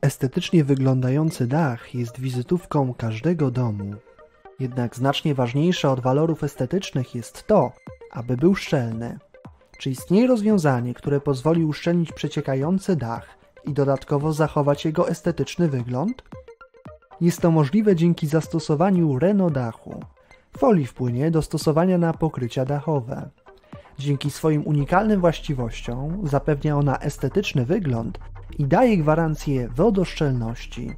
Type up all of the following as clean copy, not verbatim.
Estetycznie wyglądający dach jest wizytówką każdego domu. Jednak znacznie ważniejsze od walorów estetycznych jest to, aby był szczelny. Czy istnieje rozwiązanie, które pozwoli uszczelnić przeciekający dach i dodatkowo zachować jego estetyczny wygląd? Jest to możliwe dzięki zastosowaniu Renodachu, folii w płynie do stosowania na pokrycia dachowe. Dzięki swoim unikalnym właściwościom zapewnia ona estetyczny wygląd i daje gwarancję wodoszczelności.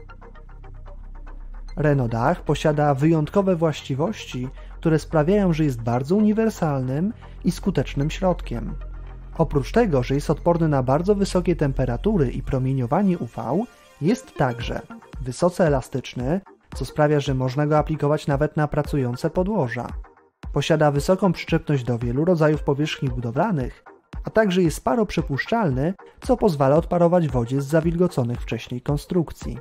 Renodach posiada wyjątkowe właściwości, które sprawiają, że jest bardzo uniwersalnym i skutecznym środkiem. Oprócz tego, że jest odporny na bardzo wysokie temperatury i promieniowanie UV, jest także wysoce elastyczny, co sprawia, że można go aplikować nawet na pracujące podłoża. Posiada wysoką przyczepność do wielu rodzajów powierzchni budowlanych, a także jest paroprzepuszczalny, co pozwala odparować wodzie z zawilgoconych wcześniej konstrukcji.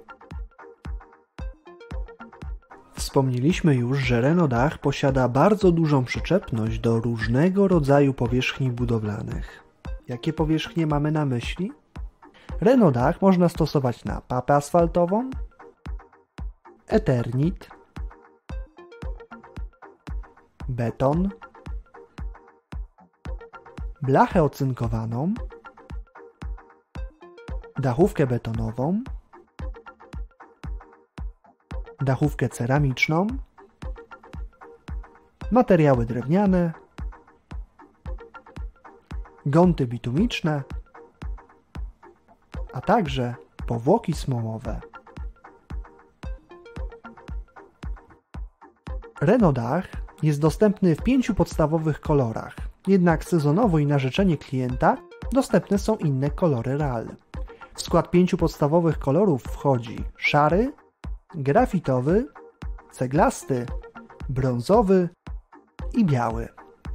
Wspomnieliśmy już, że Renodach posiada bardzo dużą przyczepność do różnego rodzaju powierzchni budowlanych. Jakie powierzchnie mamy na myśli? Renodach można stosować na papę asfaltową, eternit, beton, blachę ocynkowaną, dachówkę betonową, dachówkę ceramiczną, materiały drewniane, gonty bitumiczne, a także powłoki smołowe. Renodach jest dostępny w 5 podstawowych kolorach, jednak sezonowo i na życzenie klienta dostępne są inne kolory RAL. W skład 5 podstawowych kolorów wchodzi szary, grafitowy, ceglasty, brązowy i biały.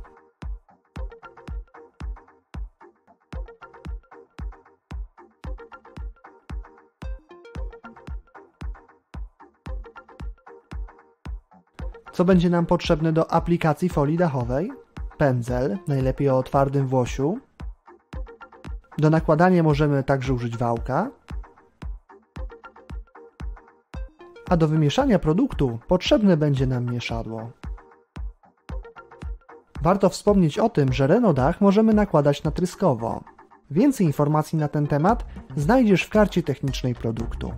Co będzie nam potrzebne do aplikacji folii dachowej? Pędzel, najlepiej o twardym włosiu. Do nakładania możemy także użyć wałka. A do wymieszania produktu potrzebne będzie nam mieszadło. Warto wspomnieć o tym, że Renodach możemy nakładać natryskowo. Więcej informacji na ten temat znajdziesz w karcie technicznej produktu.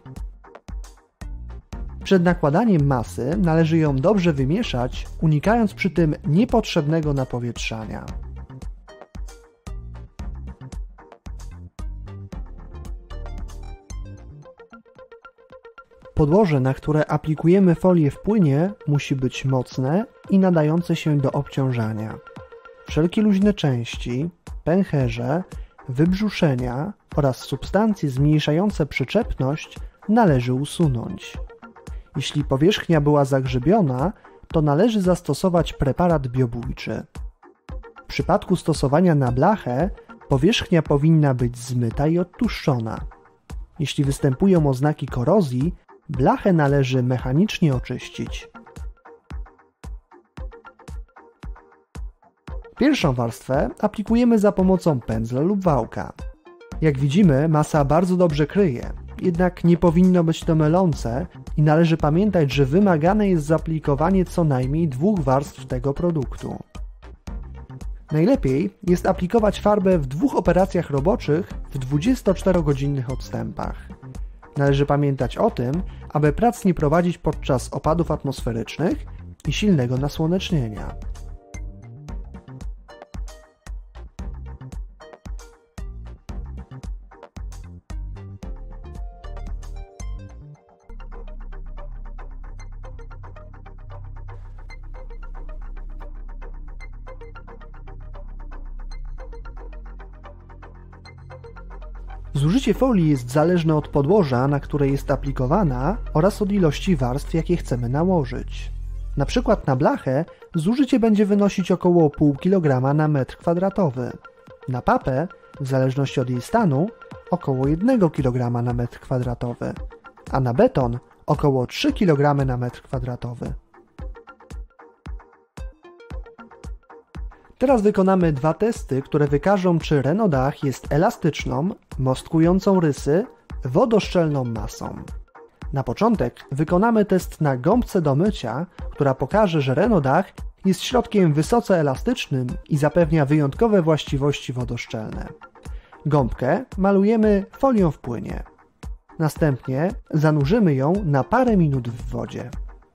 Przed nakładaniem masy należy ją dobrze wymieszać, unikając przy tym niepotrzebnego napowietrzania. Podłoże, na które aplikujemy folię w płynie, musi być mocne i nadające się do obciążania. Wszelkie luźne części, pęcherze, wybrzuszenia oraz substancje zmniejszające przyczepność należy usunąć. Jeśli powierzchnia była zagrzybiona, to należy zastosować preparat biobójczy. W przypadku stosowania na blachę powierzchnia powinna być zmyta i odtłuszczona. Jeśli występują oznaki korozji, blachę należy mechanicznie oczyścić. Pierwszą warstwę aplikujemy za pomocą pędzla lub wałka. Jak widzimy, masa bardzo dobrze kryje, jednak nie powinno być to mylące i należy pamiętać, że wymagane jest zaaplikowanie co najmniej 2 warstw tego produktu. Najlepiej jest aplikować farbę w 2 operacjach roboczych w 24-godzinnych odstępach. Należy pamiętać o tym, aby prac nie prowadzić podczas opadów atmosferycznych i silnego nasłonecznienia. Zużycie folii jest zależne od podłoża, na które jest aplikowana, oraz od ilości warstw, jakie chcemy nałożyć. Na przykład na blachę zużycie będzie wynosić około 0,5 kg na metr kwadratowy. Na papę, w zależności od jej stanu, około 1 kg na metr kwadratowy, a na beton około 3 kg na metr kwadratowy. Teraz wykonamy 2 testy, które wykażą, czy Renodach jest elastyczną, mostkującą rysy wodoszczelną masą. Na początek wykonamy test na gąbce do mycia, która pokaże, że Renodach jest środkiem wysoce elastycznym i zapewnia wyjątkowe właściwości wodoszczelne. Gąbkę malujemy folią w płynie. Następnie zanurzymy ją na parę minut w wodzie.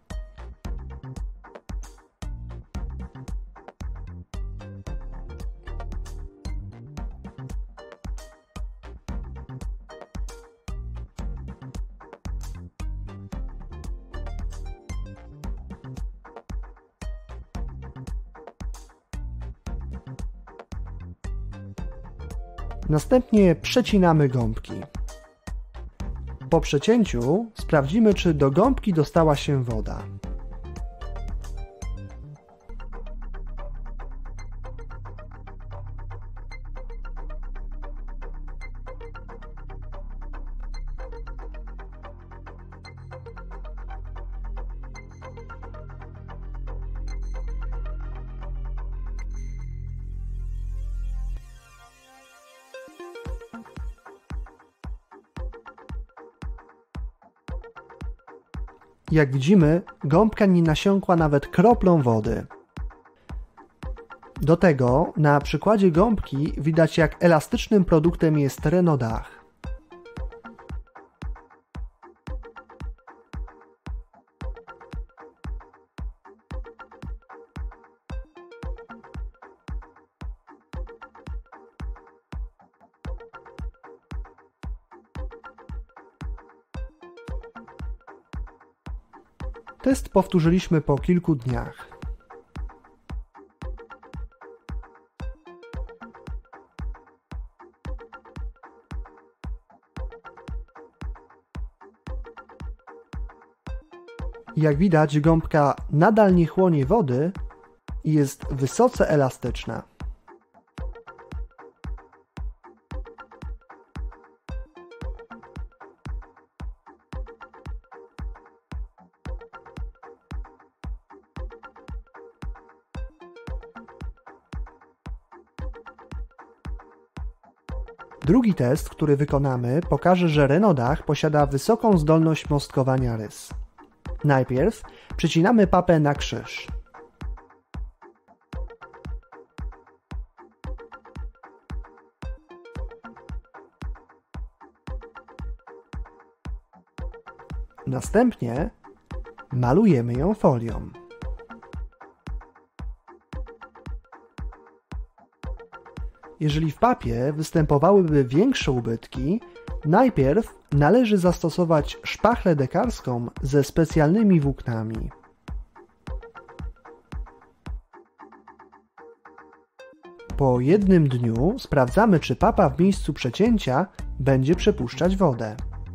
Następnie przecinamy gąbki. Po przecięciu sprawdzimy, czy do gąbki dostała się woda. Jak widzimy, gąbka nie nasiąkła nawet kroplą wody. Do tego na przykładzie gąbki widać, jak elastycznym produktem jest Renodach. Test powtórzyliśmy po kilku dniach. Jak widać, gąbka nadal nie chłonie wody i jest wysoce elastyczna. Drugi test, który wykonamy, pokaże, że Renodach posiada wysoką zdolność mostkowania rys. Najpierw przecinamy papę na krzyż. Następnie malujemy ją folią. Jeżeli w papie występowałyby większe ubytki, najpierw należy zastosować szpachlę dekarską ze specjalnymi włóknami. Po jednym dniu sprawdzamy, czy papa w miejscu przecięcia będzie przepuszczać wodę.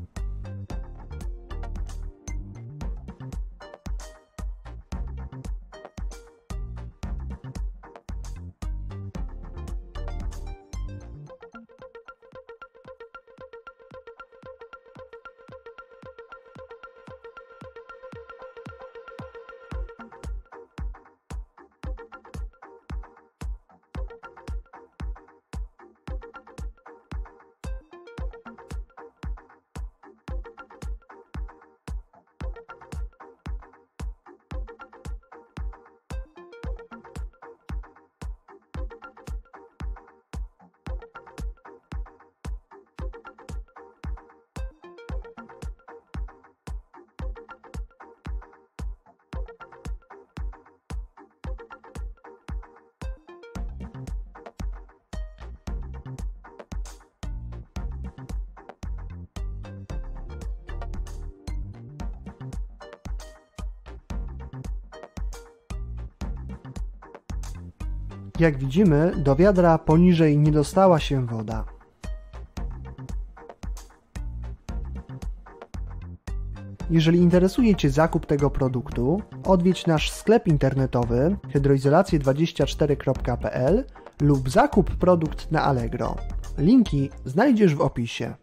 Jak widzimy, do wiadra poniżej nie dostała się woda. Jeżeli interesuje Cię zakup tego produktu, odwiedź nasz sklep internetowy hydroizolacje24.pl lub zakup produkt na Allegro. Linki znajdziesz w opisie.